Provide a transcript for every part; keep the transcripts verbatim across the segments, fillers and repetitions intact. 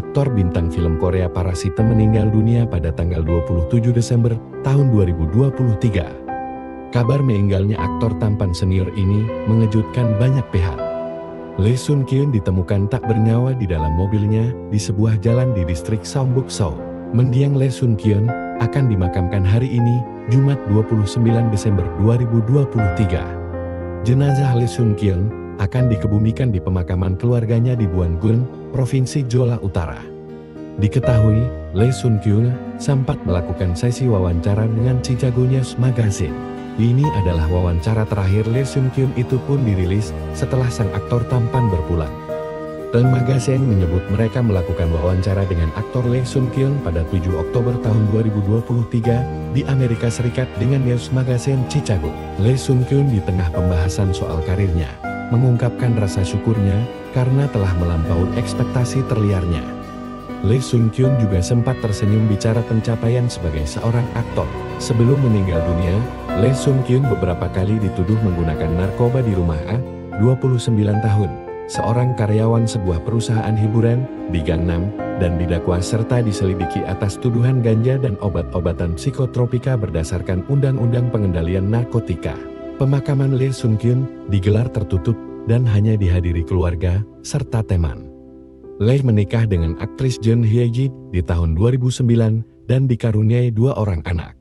aktor bintang film Korea Parasite meninggal dunia pada tanggal dua puluh tujuh Desember tahun dua ribu dua puluh tiga. Kabar meninggalnya aktor tampan senior ini mengejutkan banyak pihak. Lee Sun Kyun ditemukan tak bernyawa di dalam mobilnya di sebuah jalan di distrik Seongbuk-so. Mendiang Lee Sun Kyun akan dimakamkan hari ini, Jumat dua puluh sembilan Desember dua ribu dua puluh tiga. Jenazah Lee Sun Kyun akan dikebumikan di pemakaman keluarganya di Buanggun, Provinsi Jeolla Utara. Diketahui, Lee Sun Kyun sempat melakukan sesi wawancara dengan Chicago News Magazine. Ini adalah wawancara terakhir Lee Sun Kyun, itu pun dirilis setelah sang aktor tampan berpulang. The Magazine menyebut mereka melakukan wawancara dengan aktor Lee Sun Kyun pada tujuh Oktober tahun dua ribu dua puluh tiga di Amerika Serikat dengan News Magazine Chicago. Lee Sun Kyun di tengah pembahasan soal karirnya mengungkapkan rasa syukurnya karena telah melampaui ekspektasi terliarnya. Lee Sun Kyun juga sempat tersenyum bicara pencapaian sebagai seorang aktor. Sebelum meninggal dunia, Lee Sun Kyun beberapa kali dituduh menggunakan narkoba di rumah A, dua puluh sembilan tahun, seorang karyawan sebuah perusahaan hiburan di Gangnam, dan didakwa serta diselidiki atas tuduhan ganja dan obat-obatan psikotropika berdasarkan Undang-Undang Pengendalian Narkotika. Pemakaman Lee Sun Kyun digelar tertutup dan hanya dihadiri keluarga serta teman. Lee menikah dengan aktris Jeon Hye-ji di tahun dua ribu sembilan dan dikaruniai dua orang anak.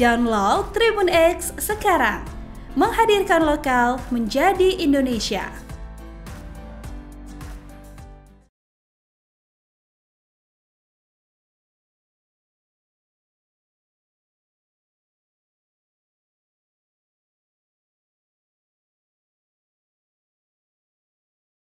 Download Tribun X sekarang, menghadirkan lokal menjadi Indonesia.